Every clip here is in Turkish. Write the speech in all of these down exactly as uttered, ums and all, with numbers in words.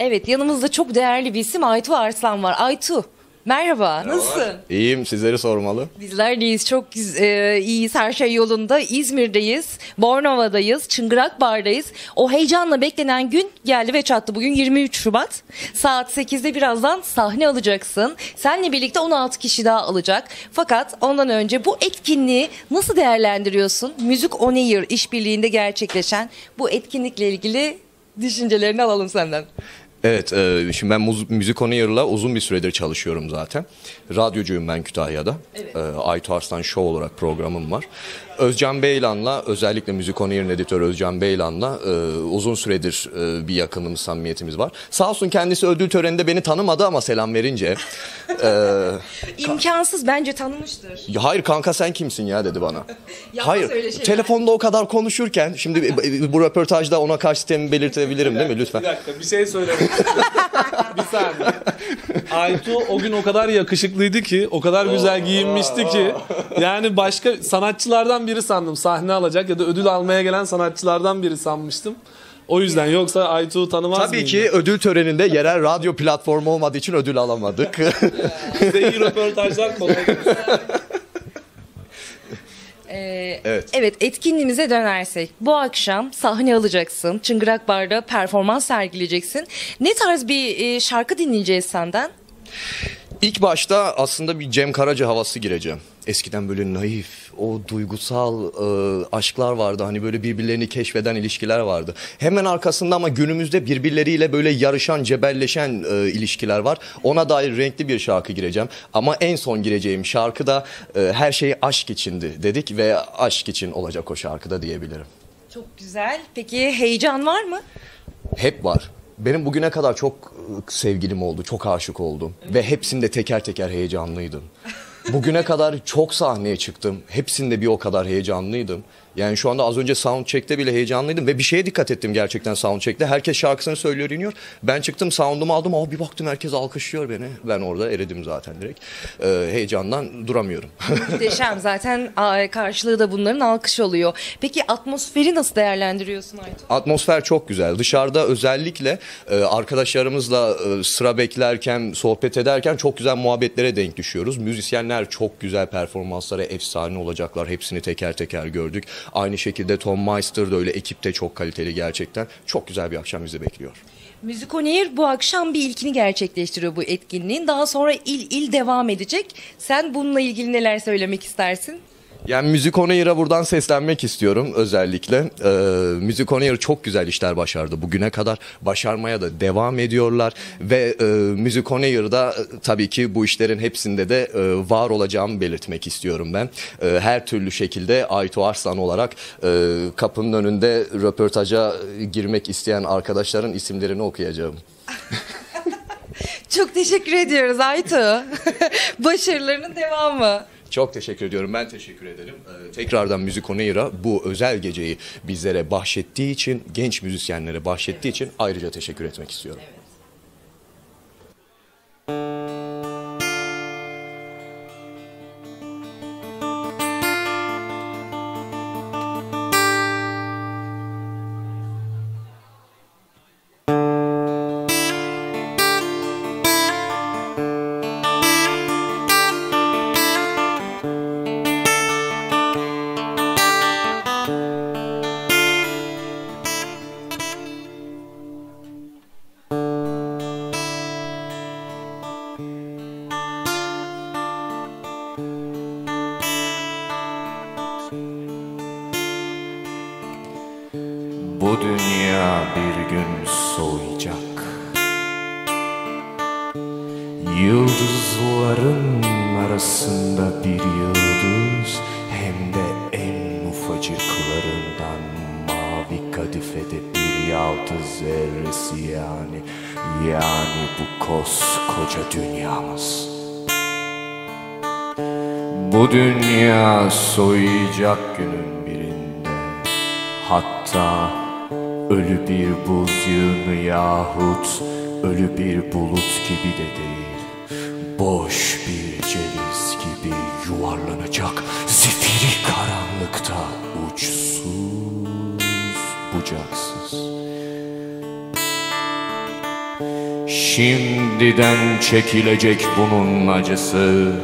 Evet, yanımızda çok değerli bir isim Aytu Arslan var. Aytu, merhaba, nasılsın? İyiyim, sizleri sormalı. Bizler deyiz, çok e, iyiyiz, her şey yolunda. İzmir'deyiz, Bornova'dayız, Çıngırak Bar'dayız. O heyecanla beklenen gün geldi ve çattı. Bugün yirmi üç Şubat, saat sekizde birazdan sahne alacaksın. Seninle birlikte on altı kişi daha alacak. Fakat ondan önce bu etkinliği nasıl değerlendiriyorsun? Music On Air işbirliğinde gerçekleşen bu etkinlikle ilgili düşüncelerini alalım senden. Evet, e, şimdi ben Music On Air'la uzun bir süredir çalışıyorum zaten. Radyocuyum ben Kütahya'da. Evet. E, Aytu Arslan Show olarak programım var. Özcan Beylan'la, özellikle Music On Air'in editörü Özcan Beylan'la e, uzun süredir e, bir yakınımız, samimiyetimiz var. Sağ olsun kendisi ödül töreninde beni tanımadı ama selam verince. e, İmkansız, bence tanımıştır. Hayır kanka sen kimsin ya dedi bana. Hayır, telefonda o kadar konuşurken, şimdi bu röportajda ona karşı sistemi belirtebilirim değil mi lütfen? Bir dakika, bir şey söylemek Bir saniye. Aytu o gün o kadar yakışıklıydı ki, o kadar güzel giyinmişti ki, yani başka sanatçılardan biri sandım, sahne alacak ya da ödül almaya gelen sanatçılardan biri sanmıştım. O yüzden, yoksa Aytu'yu tanımaz Tabii mıyım? ki ödül töreninde yerel radyo platformu olmadığı için ödül alamadık. Size iyi röportajlar, kolay gelsin. Ee, evet. evet, etkinliğimize dönersek, bu akşam sahne alacaksın, Çıngırak Bar'da performans sergileyeceksin. Ne tarz bir e, şarkı dinleyeceğiz senden? İlk başta aslında bir Cem Karaca havası gireceğim. Eskiden böyle naif, o duygusal e, aşklar vardı. Hani böyle birbirlerini keşfeden ilişkiler vardı. Hemen arkasında ama günümüzde birbirleriyle böyle yarışan, cebelleşen e, ilişkiler var. Ona dair renkli bir şarkı gireceğim. Ama en son gireceğim şarkı da e, her şey aşk içindi dedik ve aşk için olacak o şarkıda diyebilirim. Çok güzel. Peki heyecan var mı? Hep var. Benim bugüne kadar çok sevgilim oldu, çok aşık oldum. Ve hepsinde teker teker heyecanlıydım. Bugüne kadar çok sahneye çıktım. Hepsinde bir o kadar heyecanlıydım. Yani şu anda az önce soundcheck'te bile heyecanlıydım. Ve bir şeye dikkat ettim gerçekten soundcheck'te. Herkes şarkısını söylüyor, iniyor. Ben çıktım, sound'umu aldım. Ama bir baktım herkes alkışlıyor beni. Ben orada eridim zaten direkt. Ee, heyecandan duramıyorum. Muhteşem. Zaten karşılığı da bunların alkış oluyor. Peki atmosferi nasıl değerlendiriyorsun Aytu? Atmosfer çok güzel. Dışarıda özellikle e, arkadaşlarımızla e, sıra beklerken, sohbet ederken çok güzel muhabbetlere denk düşüyoruz. Müzisyenler çok güzel performanslara efsane olacaklar. Hepsini teker teker gördük. Aynı şekilde Tom Meister da öyle, ekipte çok kaliteli gerçekten. Çok güzel bir akşam bizi bekliyor. Music On Air bu akşam bir ilkini gerçekleştiriyor bu etkinliğin. Daha sonra il il devam edecek. Sen bununla ilgili neler söylemek istersin? Yani Music On Air'a buradan seslenmek istiyorum özellikle. Ee, Music On Air çok güzel işler başardı bugüne kadar. Başarmaya da devam ediyorlar. Ve e, Music On Air'da e, tabii ki bu işlerin hepsinde de e, var olacağımı belirtmek istiyorum ben. E, her türlü şekilde Aytu Arslan olarak e, kapının önünde röportaja girmek isteyen arkadaşların isimlerini okuyacağım. Çok teşekkür ediyoruz Aytu. Başarılarının devamı. Çok teşekkür ediyorum. Ben teşekkür ederim. Ee, tekrardan Music On Air'a bu özel geceyi bizlere bahşettiği için, genç müzisyenlere bahşettiği için ayrıca teşekkür etmek istiyorum. Evet. Bu dünya bir gün soğuyacak. Yıldızların arasında bir yıldız, hem de en ufacıklarından mavi kadifede bir yaldız zerresi yani. Yani bu koskoca dünyamız. Bu dünya soğuyacak günün birinde. Hatta ölü bir buz yığını yahut ölü bir bulut gibi de değil, boş bir ceviz gibi yuvarlanacak zifiri karanlıkta, uçsuz bucaksız. Şimdiden çekilecek bunun acısı,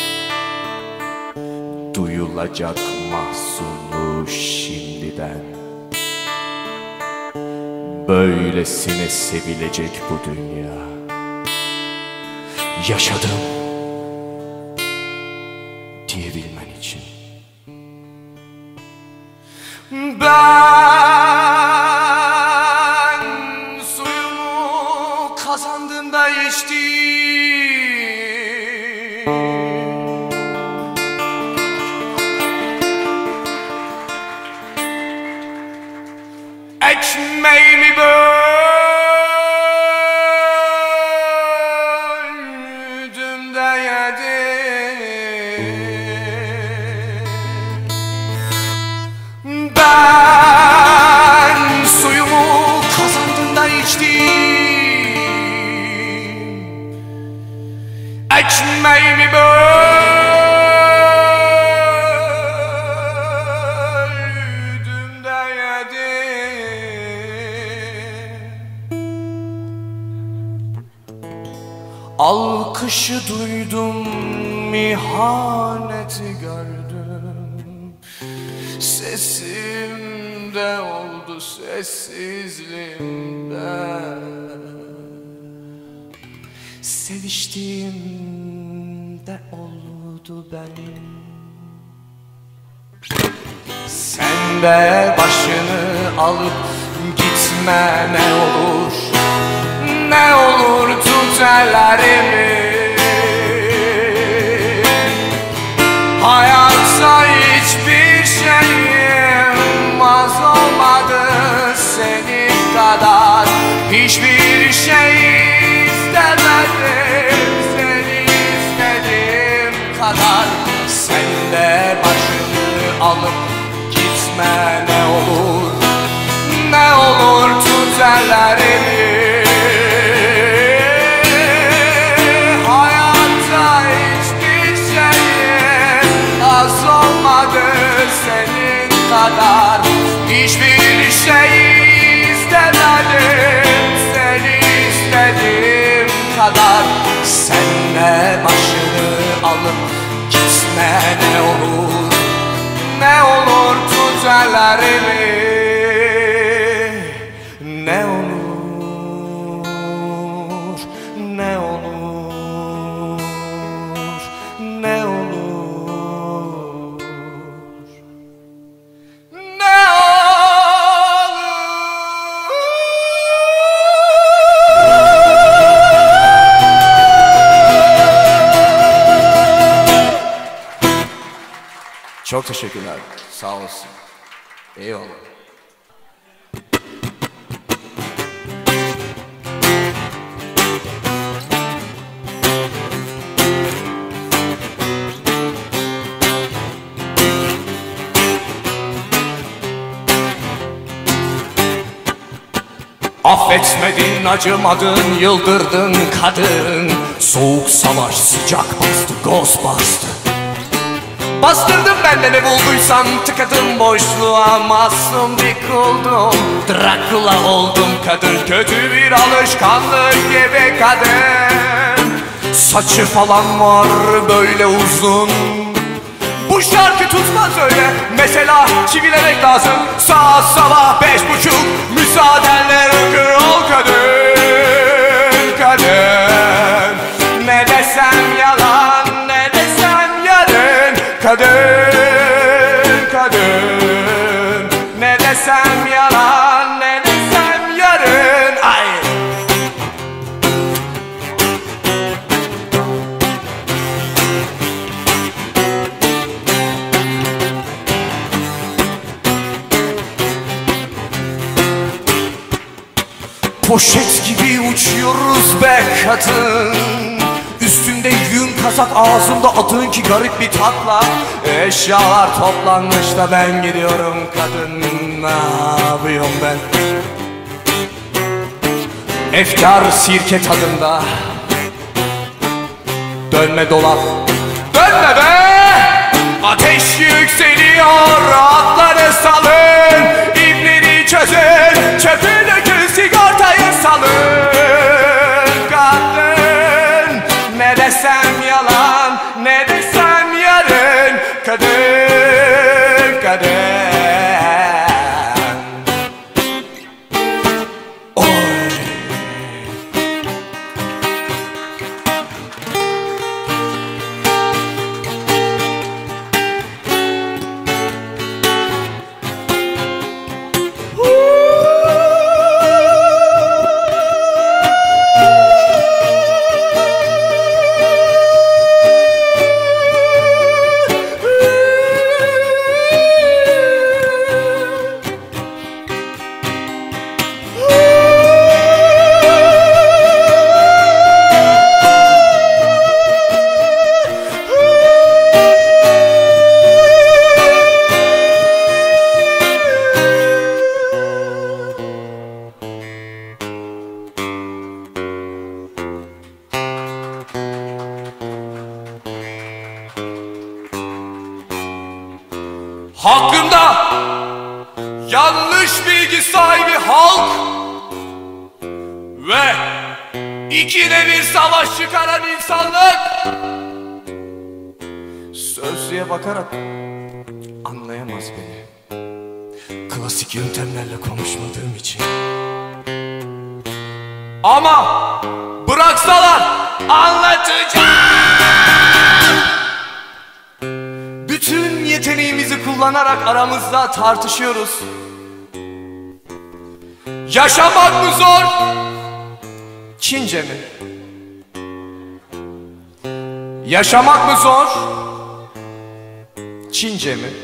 duyulacak mahzunu şimdiden. Böylesine sevilecek bu dünya. Yaşadım diyebilmen için. Ben suyumu kazandığımda içtim. Ekmeğimi böldüm de yedim. Ben suyumu kazandım da içtim. Ekmeğimi böldüm de yedim. Alkışı duydum, ihaneti gördüm. Sesimde oldu sessizliğimde. Seviştiğimde oldu benim. Sen de başını alıp gitme ne olur. Ne olur tut ellerimi. Hayatta hiçbir şeyim az olmadı senin kadar. Hiçbir şey istemedim seni istediğim kadar. Sen de başını alıp gitme ne olur. Ne olur tut ellerimi. Senin kadar hiçbir şey istemedim seni istediğim kadar. Senle başını alıp gitme ne olur. Ne olur tut ellerimi. Ne olur, ne olur, ne olur. Çok teşekkürler. Sağ olasın. Eyvallah. Affetmedin, acımadın, yıldırdın kadın. Soğuk savaş sıcak bastı, ghost bastı. Bastırdım ben de ne bulduysam, tıkadım boşluğa, masum bir kuldum. Dracula oldum kadın, kötü bir alışkanlık gibi kadın. Saçı falan var böyle uzun. Bu şarkı tutmaz öyle, mesela çivilemek lazım. Saat sabah beş buçuk, müsaadenle rock'n'roll kadın. Kadın, ne desem yalan, ne desem yarın. Kadın, kadın, ne desem yalan, ne desem yarın. Ay. Poşet gibi uçuyoruz be kadın. Üstünde yün kazak, ağzımda adın ki garip bir tatla. Eşyalar toplanmış da ben gidiyorum kadın. Ne yapıyorum ben? Efkar sirke tadında. Dönme dolap, dönme be! Ateş yükseliyor, atları salın. İpleri çözün, çöpü dökün, sigortayı salın. bilgi sahibi halk ve ikide bir savaş çıkaran insanlık. Sözlüğe bakarak anlayamaz beni, klasik yöntemlerle konuşmadığım için. Ama bıraksalar anlatacağım. Bütün yeteneğimizi kullanarak aramızda tartışıyoruz. Yaşamak mı zor? Çince mi? Yaşamak mı zor? Çince mi?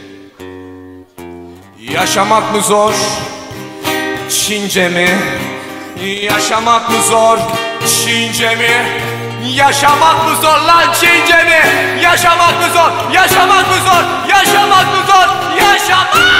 Yaşamak mı zor? Çince mi? Yaşamak mı zor? Çince mi? Yaşamak mı zor lan Çince mi? Yaşamak mı zor? Yaşamak mı zor? Yaşamak mı zor? Yaşamak!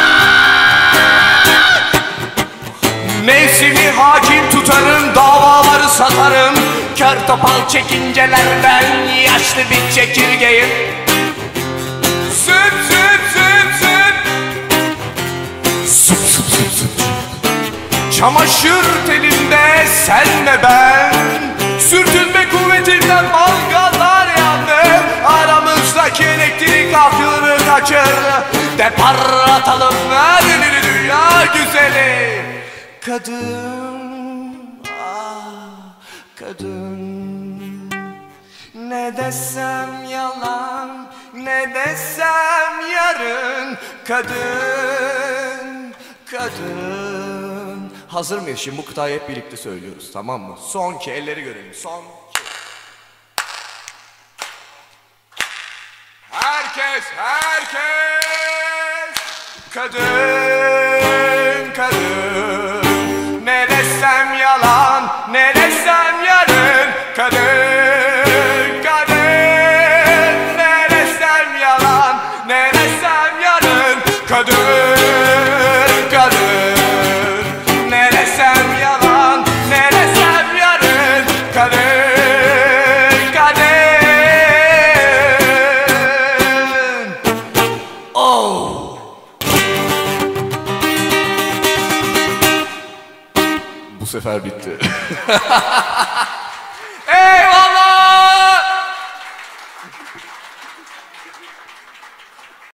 Nefsimi hakim tutarım, davaları satarım. Kör topal çekincelerden yaşlı bir çekirgeyim. Süp süp süp süp. Süp süp süp süp. Çamaşır telinde senle ben, sürtünme kuvvetinden mangallar yandı. Aramızdaki elektrik akımını kaçırdı. Depar atalım her dünya güzeli. Kadın, ah kadın, ne desem yalan, ne desem yarın. Kadın, kadın. Hazır mıyız? Şimdi bu kıtayı hep birlikte söylüyoruz, tamam mı? Son ki elleri görelim, son ki. Herkes, herkes. Kadın, kadın. Ne desem yalan, ne desem yarın. Kadın, kadın. Ne desem yalan, ne desem yarın. Kadın, kadın. Ne desem yalan, ne desem yarın. Kadın, kadın. Oh. Bu sefer bitti.